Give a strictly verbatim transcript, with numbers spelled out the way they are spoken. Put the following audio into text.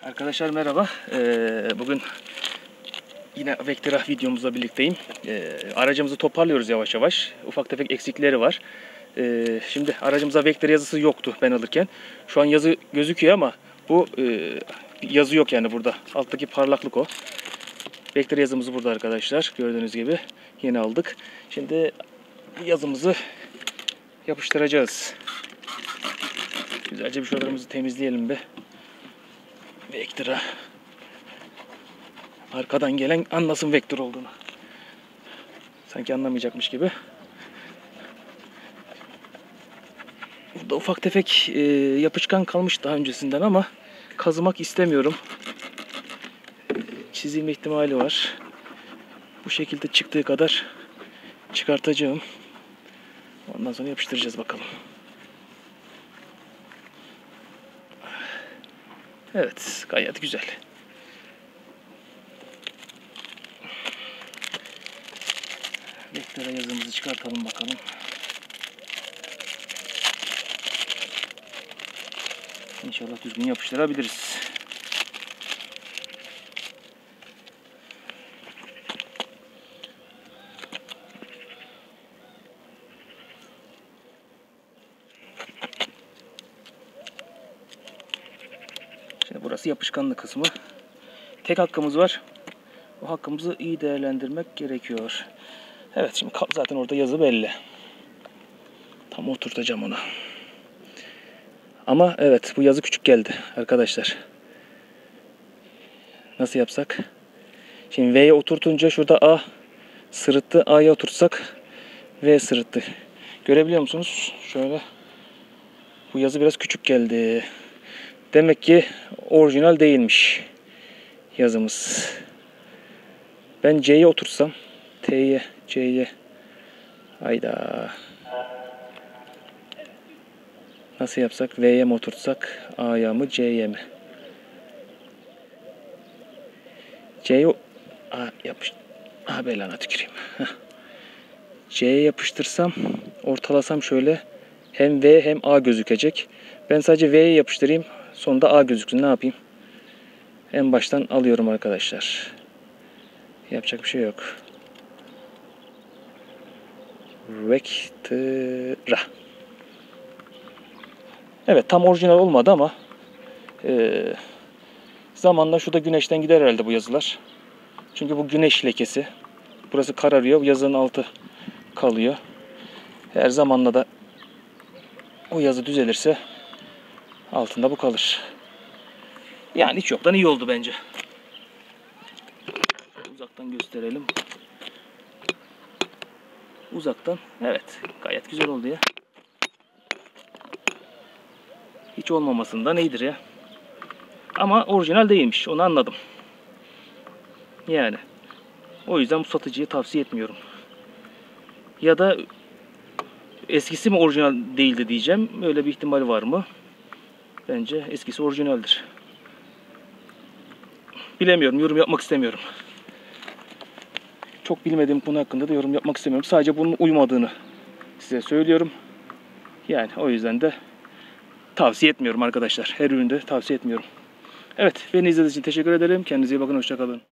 Arkadaşlar merhaba. Ee, bugün yine Vectra videomuzla birlikteyim. Ee, aracımızı toparlıyoruz yavaş yavaş. Ufak tefek eksikleri var. Ee, şimdi aracımıza Vectra yazısı yoktu ben alırken. Şu an yazı gözüküyor ama bu e, yazı yok yani burada. Alttaki parlaklık o. Vectra yazımız burada arkadaşlar. Gördüğünüz gibi yeni aldık. Şimdi yazımızı yapıştıracağız. Güzelce bir şuralarımızı temizleyelim be. Vectra. Arkadan gelen anlasın Vectra olduğunu. Sanki anlamayacakmış gibi. Burada ufak tefek e, yapışkan kalmış daha öncesinden ama kazımak istemiyorum. Çizilme ihtimali var. Bu şekilde çıktığı kadar çıkartacağım. Ondan sonra yapıştıracağız bakalım. Evet, gayet güzel. Vectra yazımızı çıkartalım bakalım. İnşallah düzgün yapıştırabiliriz. Şimdi burası yapışkanlı kısmı. Tek hakkımız var. O hakkımızı iyi değerlendirmek gerekiyor. Evet, şimdi zaten orada yazı belli. Tam oturtacağım onu. Ama evet, bu yazı küçük geldi arkadaşlar. Nasıl yapsak? Şimdi V'ye oturtunca şurada A sırıttı. A'ya oturtsak V sırıttı. Görebiliyor musunuz? Şöyle. Bu yazı biraz küçük geldi. Demek ki orijinal değilmiş yazımız. Ben C'ye otursam, T'ye, C'ye. Hayda. Nasıl yapsak? V'ye mi oturtsak? A'ya mı? C'ye mi? C'ye A yapış. A belana tüküreyim. C'ye yapıştırsam, ortalasam şöyle hem V hem A gözükecek. Ben sadece V'ye yapıştırayım. Sonunda A gözüksün. Ne yapayım? En baştan alıyorum arkadaşlar. Yapacak bir şey yok. Vectra. Evet, tam orijinal olmadı ama e, zamanla şu da güneşten gider herhalde bu yazılar. Çünkü bu güneş lekesi. Burası kararıyor. Yazının altı kalıyor. Her zamanla da o yazı düzelirse altında bu kalır. Yani hiç yoktan iyi oldu bence. Uzaktan gösterelim. Uzaktan. Evet. Gayet güzel oldu ya. Hiç olmamasından iyidir ya. Ama orijinal değilmiş. Onu anladım. Yani. O yüzden bu satıcıyı tavsiye etmiyorum. Ya da eskisi mi orijinal değildi diyeceğim. Öyle bir ihtimal var mı? Bence eskisi orijinaldir. Bilemiyorum. Yorum yapmak istemiyorum. Çok bilmediğim konu hakkında da yorum yapmak istemiyorum. Sadece bunun uymadığını size söylüyorum. Yani o yüzden de tavsiye etmiyorum arkadaşlar. Her üründe tavsiye etmiyorum. Evet, beni izlediğiniz için teşekkür ederim. Kendinize iyi bakın. Hoşça kalın.